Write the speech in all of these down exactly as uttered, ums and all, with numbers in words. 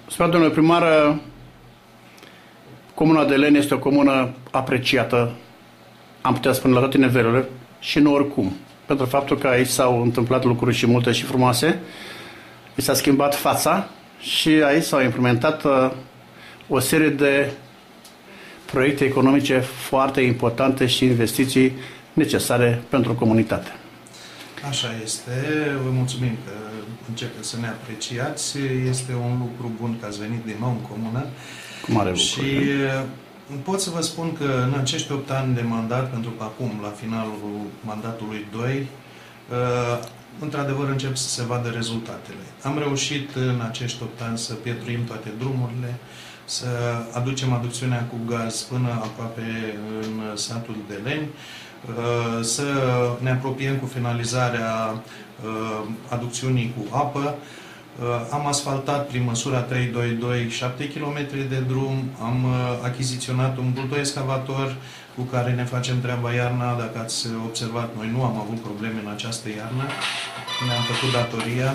Spunea domnule primar, comuna Deleni este o comună apreciată, am putea spune, la toate nivelurile și nu oricum. Pentru faptul că aici s-au întâmplat lucruri și multe și frumoase, i s-a schimbat fața și aici s-au implementat uh, o serie de proiecte economice foarte importante și investiții necesare pentru comunitate. Așa este. Vă mulțumim că începeți să ne apreciați. Este un lucru bun că ați venit din nou în comună. Cu mare lucru. Și pot să vă spun că în acești opt ani de mandat, pentru că acum, la finalul mandatului doi, într-adevăr încep să se vadă rezultatele. Am reușit în acești opt ani să pietruim toate drumurile, să aducem aducțiunea cu gaz până aproape în satul Deleni, să ne apropiem cu finalizarea aducțiunii cu apă. Am asfaltat prin măsura trei doi doi șapte kilometri de drum, am achiziționat un buldoi excavator cu care ne facem treaba iarna. Dacă ați observat, noi nu am avut probleme în această iarnă, ne-am făcut datoria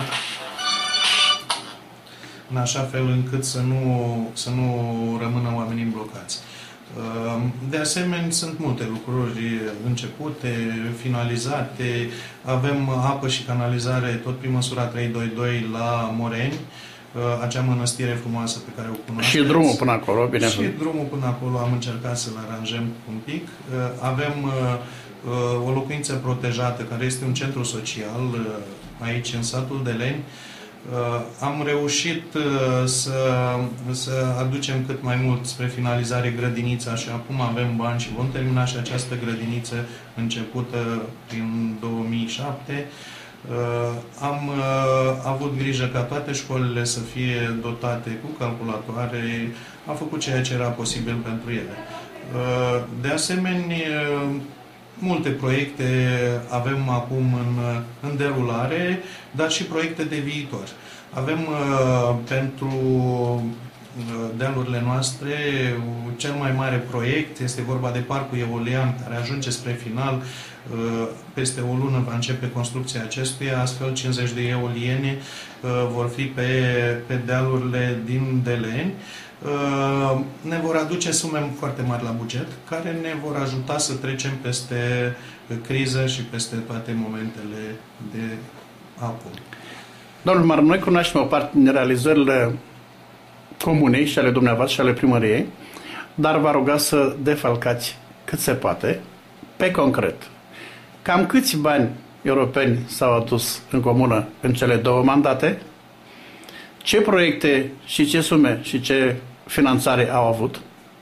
în așa fel încât să nu, să nu rămână oamenii blocați. De asemenea, sunt multe lucruri începute, finalizate. Avem apă și canalizare tot prin măsura trei doi doi la Moreni, acea mănăstire frumoasă pe care o cunoașteți. Și drumul până acolo, bine. Și drumul până acolo am încercat să-l aranjăm un pic. Avem o locuință protejată, care este un centru social aici în satul Deleni. Am reușit să, să aducem cât mai mult spre finalizare grădinița și acum avem bani și vom termina și această grădiniță începută în două mii șapte. Am avut grijă ca toate școlile să fie dotate cu calculatoare, am făcut ceea ce era posibil pentru ele. De asemenea, multe proiecte avem acum în, în derulare, dar și proiecte de viitor. Avem uh, pentru uh, dealurile noastre cel mai mare proiect, este vorba de Parcul Eolian, care ajunge spre final. Uh, peste o lună va începe construcția acestuia, astfel cincizeci de eoliene uh, vor fi pe, pe dealurile din Deleni. Uh, ne vor aduce sume foarte mari la buget, care ne vor ajuta să trecem peste criză și peste toate momentele de acum. Domnul Mar, noi cunoaștem o parte din realizările comunei și ale dumneavoastră și ale primăriei, dar vă ruga să defalcați cât se poate, pe concret. Cam câți bani europeni s-au adus în comună în cele două mandate? Ce proiecte și ce sume și ce finanțare au avut?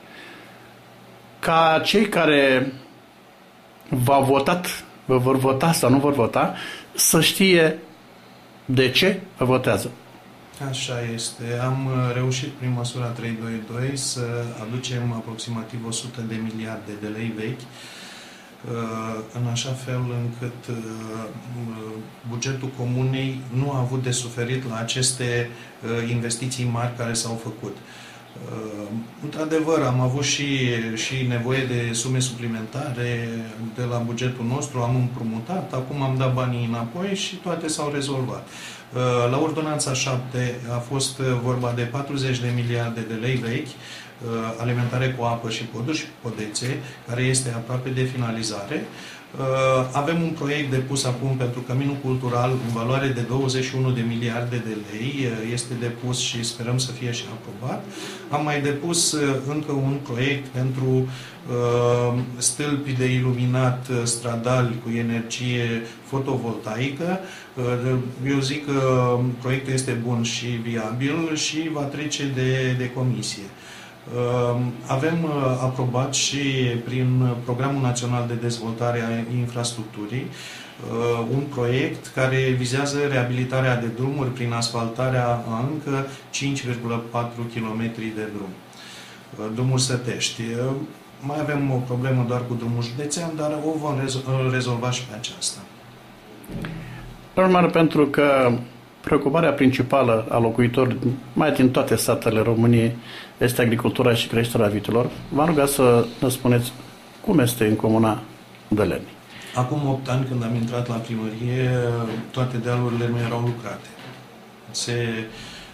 Ca cei care v-au votat, vă vor vota sau nu vor vota, să știe de ce vă votează. Așa este. Am reușit prin măsura trei doi doi să aducem aproximativ o sută de miliarde de lei vechi, în așa fel încât bugetul comunei nu a avut de suferit la aceste investiții mari care s-au făcut. Într-adevăr, am avut și, și nevoie de sume suplimentare de la bugetul nostru, am împrumutat, acum am dat banii înapoi și toate s-au rezolvat. La ordonanța șapte a fost vorba de patruzeci de miliarde de lei vechi, alimentare cu apă și poduri și podețe, care este aproape de finalizare. Avem un proiect depus acum pentru Căminul Cultural în valoare de douăzeci și unu de miliarde de lei. Este depus și sperăm să fie și aprobat. Am mai depus încă un proiect pentru uh, stâlpi de iluminat stradali cu energie fotovoltaică. Uh, eu zic că proiectul este bun și viabil și va trece de, de comisie. Avem aprobat și prin Programul Național de Dezvoltare a Infrastructurii un proiect care vizează reabilitarea de drumuri prin asfaltarea a încă cinci virgulă patru kilometri de drum. Drumul Sătești. Mai avem o problemă doar cu drumul județean, dar o vom rezolva și pe aceasta. Normal, pentru că preocuparea principală a locuitorilor, mai din toate satele României, este agricultura și creșterea vitelor. V-am rugat să ne spuneți cum este în comuna Deleni. Acum opt ani, când am intrat la primărie, toate dealurile nu erau lucrate. Se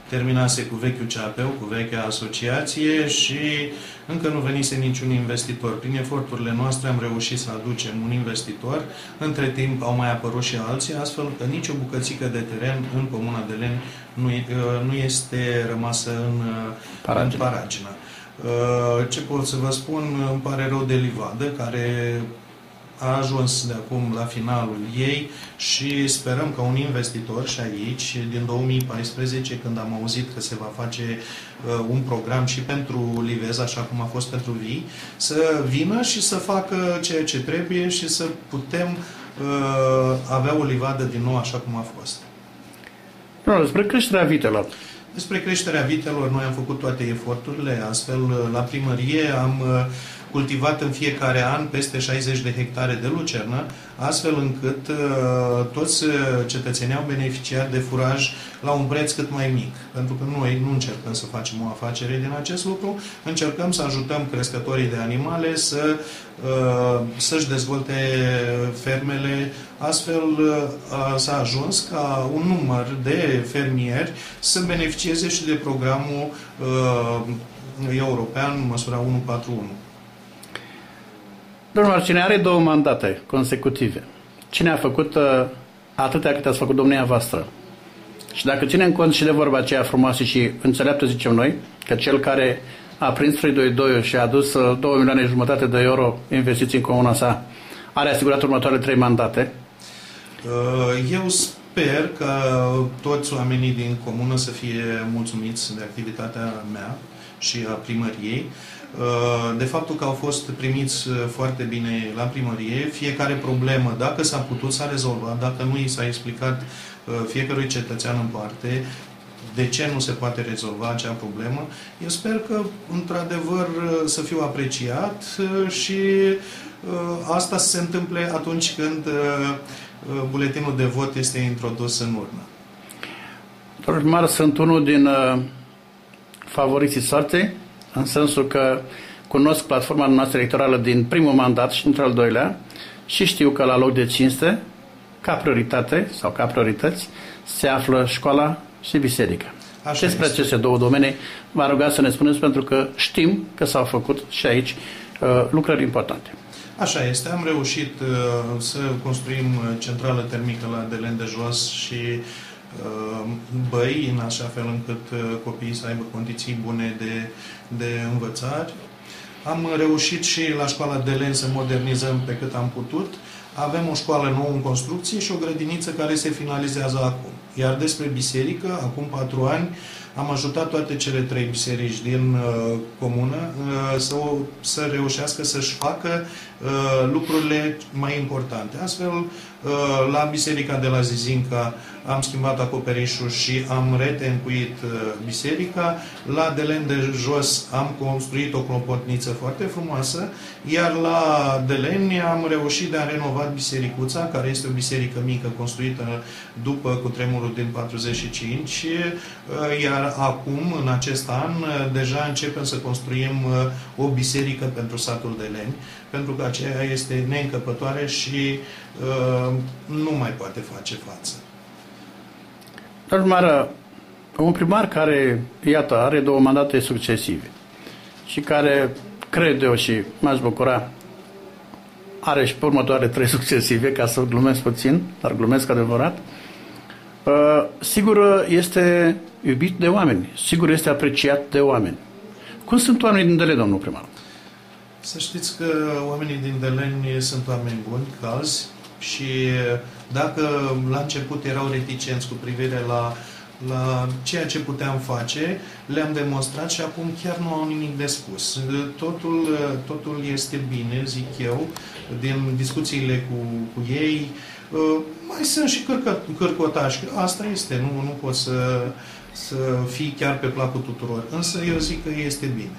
terminase cu vechiul C A P-ul, cu vechea asociație și încă nu venise niciun investitor. Prin eforturile noastre am reușit să aducem un investitor. Între timp au mai apărut și alții, astfel că nicio bucățică de teren în Comuna Deleni nu, nu este rămasă în Paragina. În Paragina. Ce pot să vă spun? Îmi pare rău de Livadă, care a ajuns de acum la finalul ei și sperăm că un investitor și aici, din două mii paisprezece, când am auzit că se va face uh, un program și pentru Livez, așa cum a fost pentru Vii, să vină și să facă ceea ce trebuie și să putem uh, avea o livadă din nou așa cum a fost. No, despre creșterea vitelor. Despre creșterea vitelor, noi am făcut toate eforturile, astfel la primărie am cultivat în fiecare an peste șaizeci de hectare de lucernă, astfel încât uh, toți cetățenii au beneficiat de furaj la un preț cât mai mic. Pentru că noi nu încercăm să facem o afacere din acest lucru, încercăm să ajutăm crescătorii de animale să, uh, să-și dezvolte fermele, astfel uh, s-a ajuns ca un număr de fermieri să beneficieze și de programul uh, european, măsura unu patru unu. Domnul Marcine, are două mandate consecutive. Cine a făcut uh, atâtea cât ați făcut domnia voastră? Și dacă ținem cont și de vorba aceea frumoasă și înțeleaptă, zicem noi, că cel care a prins trei doi doi și a adus uh, două milioane jumătate de euro investiții în comuna sa, are asigurat următoarele trei mandate? Eu sper că toți oamenii din comună să fie mulțumiți de activitatea mea și a primăriei, de faptul că au fost primiți foarte bine la primărie. Fiecare problemă, dacă s-a putut, s-a rezolvat, dacă nu i s-a explicat fiecărui cetățean în parte de ce nu se poate rezolva acea problemă, eu sper că, într-adevăr, să fiu apreciat și asta să se întâmple atunci când buletinul de vot este introdus în urnă. Domnul primar, sunt unul din favoriții soartei, în sensul că cunosc platforma noastră electorală din primul mandat și într-al doilea și știu că la loc de cinste, ca prioritate sau ca priorități, se află școala și biserica. Așa Despre este. Aceste două domenii v-am rugat să ne spuneți, pentru că știm că s-au făcut și aici uh, lucrări importante. Așa este. Am reușit uh, să construim centrală termică la Deleni de Jos și băi, în așa fel încât copiii să aibă condiții bune de, de învățare. Am reușit și la școala Deleni să modernizăm pe cât am putut. Avem o școală nouă în construcție și o grădiniță care se finalizează acum. Iar despre biserică, acum patru ani, am ajutat toate cele trei biserici din uh, comună uh, să, o, să reușească să-și facă uh, lucrurile mai importante. Astfel, uh, la biserica de la Zizinca am schimbat acoperișul și am retencuit uh, biserica. La Deleni de Jos am construit o clopotniță foarte frumoasă, iar la Deleni am reușit de a renova bisericuța, care este o biserică mică construită după cutremurul din patruzeci și cinci, uh, iar acum, în acest an, deja începem să construim o biserică pentru satul Deleni, pentru că aceea este neîncăpătoare și uh, nu mai poate face față. Domnul primar, un primar care, iată, are două mandate succesive și care, cred eu și m-aș bucura, are și pe următoare trei succesive, ca să glumesc puțin, dar glumesc adevărat, uh, sigur este iubit de oameni, sigur este apreciat de oameni. Cum sunt oamenii din Deleni, domnul primar? Să știți că oamenii din Deleni sunt oameni buni, calzi, și dacă la început erau reticenți cu privire la, la ceea ce puteam face, le-am demonstrat și acum chiar nu au nimic de spus. Totul, totul este bine, zic eu, din discuțiile cu, cu ei. Mai sunt și cârcotași, asta este, nu, nu pot să, să fii chiar pe placul tuturor, însă eu zic că este bine.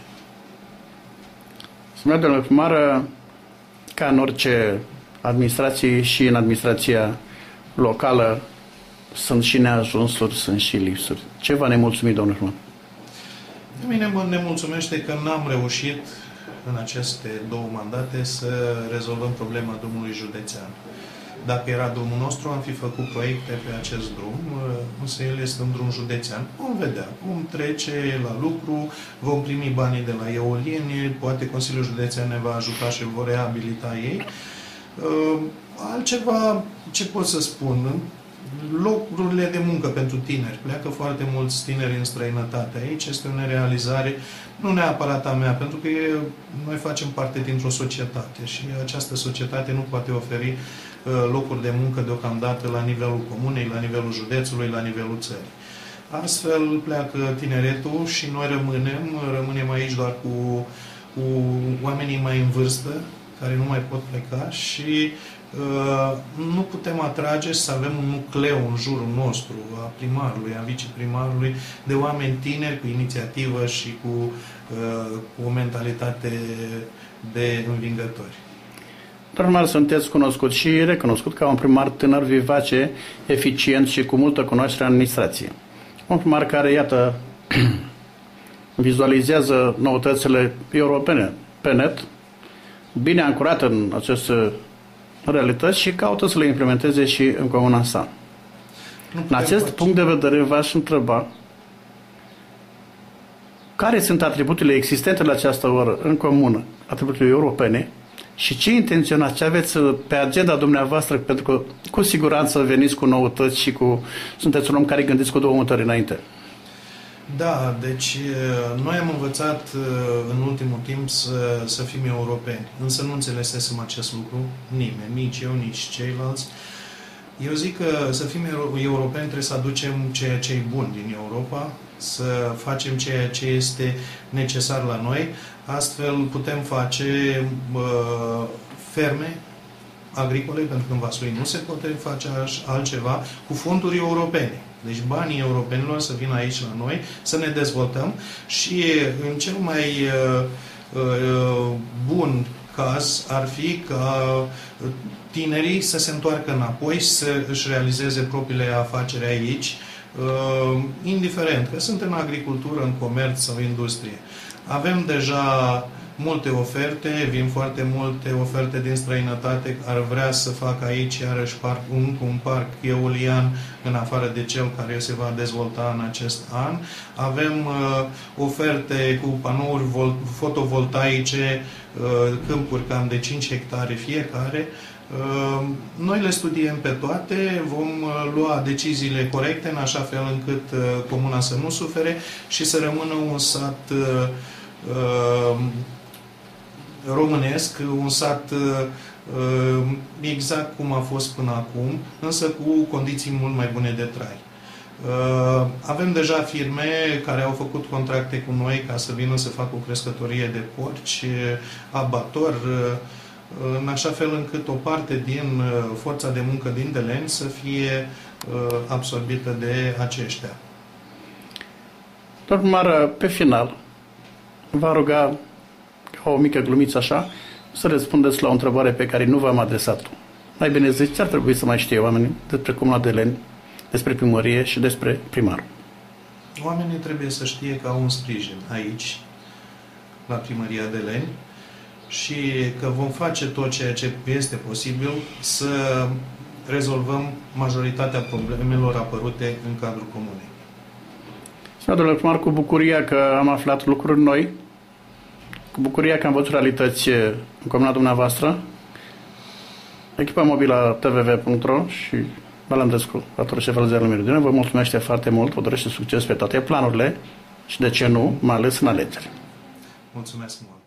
Domnule domnule primar, ca în orice administrație și în administrația locală sunt și neajunsuri, sunt și lipsuri. Ce v-a nemulțumit, domnule primar? De mine mă nemulțumește că n-am reușit în aceste două mandate să rezolvăm problema drumului județean. Dacă era drumul nostru, am fi făcut proiecte pe acest drum, însă el este un drum județean. Vom vedea, vom trece la lucru, vom primi banii de la eolieni, poate Consiliul Județean ne va ajuta și vor reabilita ei. Altceva, ce pot să spun? Locurile de muncă pentru tineri. Pleacă foarte mulți tineri în străinătate. Aici este o nerealizare, nu neapărat a mea, pentru că e, noi facem parte dintr-o societate și această societate nu poate oferi uh, locuri de muncă deocamdată la nivelul comunei, la nivelul județului, la nivelul țării. Astfel pleacă tineretul și noi rămânem, rămânem aici doar cu, cu oamenii mai în vârstă, care nu mai pot pleca și uh, nu putem atrage să avem un nucleu în jurul nostru, a primarului, a viceprimarului, de oameni tineri cu inițiativă și cu, uh, cu o mentalitate de învingători. Normal, sunteți cunoscut și recunoscut ca un primar tânăr, vivace, eficient și cu multă cunoaștere în administrație. Un primar care, iată, vizualizează noutățile europene pe net, bine ancorat în aceste realități și caută să le implementeze și în comuna sa. În acest face. punct de vedere v-aș întreba care sunt atributele existente la această oră în comună, atributele europene, și ce intenționați, ce aveți pe agenda dumneavoastră, pentru că cu siguranță veniți cu noutăți și cu sunteți un om care gândiți cu două mutări înainte. Da, deci noi am învățat în ultimul timp să, să fim europeni, însă nu înțelesesem acest lucru nimeni, nici eu, nici ceilalți. Eu zic că să fim europeni trebuie să aducem ceea ce e bun din Europa, să facem ceea ce este necesar la noi, astfel putem face uh, ferme agricole, pentru că în Vaslui nu se poate face altceva, cu fonduri europene. Deci banii europenilor să vină aici la noi, să ne dezvoltăm și în cel mai uh, uh, bun caz ar fi ca tinerii să se întoarcă înapoi, să își realizeze propriile afaceri aici, uh, indiferent că sunt în agricultură, în comerț sau industrie. Avem deja multe oferte, vin foarte multe oferte din străinătate, ar vrea să facă aici iarăși parc, un, un parc eolian în afară de cel care se va dezvolta în acest an. Avem uh, oferte cu panouri vol, fotovoltaice, uh, câmpuri cam de cinci hectare fiecare. Uh, noi le studiem pe toate, vom uh, lua deciziile corecte în așa fel încât uh, comuna să nu sufere și să rămână un sat uh, uh, românesc, un sat uh, exact cum a fost până acum, însă cu condiții mult mai bune de trai. Uh, avem deja firme care au făcut contracte cu noi ca să vină să facă o crescătorie de porci, abator, uh, în așa fel încât o parte din uh, forța de muncă din Deleni să fie uh, absorbită de aceștia. Domnul, pe final, v-a ruga ca o mică glumiță așa, să răspundeți la o întrebare pe care nu v-am adresat-o. Mai bine zis, ce ar trebui să mai știe oamenii despre Comuna Deleni, despre primărie și despre primar? Oamenii trebuie să știe că au un sprijin aici, la Primăria Deleni, și că vom face tot ceea ce este posibil să rezolvăm majoritatea problemelor apărute în cadrul comunei. Domnule primar, cu bucuria că am aflat lucruri noi, cu bucuria că am văzut realități în comuna dumneavoastră, echipa mobilă T V V punct ro și Balandescu, datorul șef al ziarului Meridian, vă mulțumește foarte mult, vă dorește succes pe toate planurile și, de ce nu, mai ales în alegeri. Mulțumesc mult!